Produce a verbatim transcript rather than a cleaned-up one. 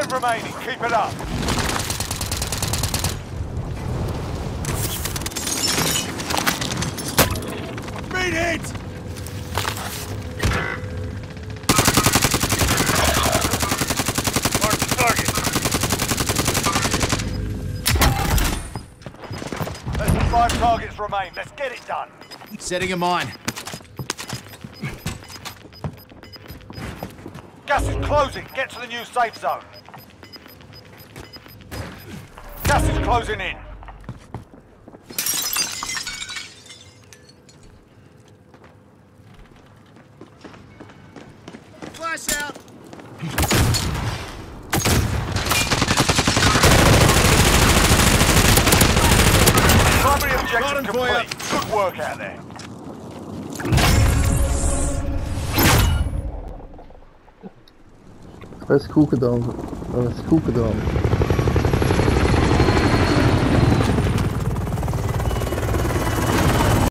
Five remaining. Keep it up. Beat it! Mark the target. Less than five targets remain. Let's get it done. Setting a mine. Gas is closing. Get to the new safe zone. Gas is closing in. Flash out! Primary Got objective him for ya. complete. Good work out there. Dat is goed gedaan. Dat is goed gedaan.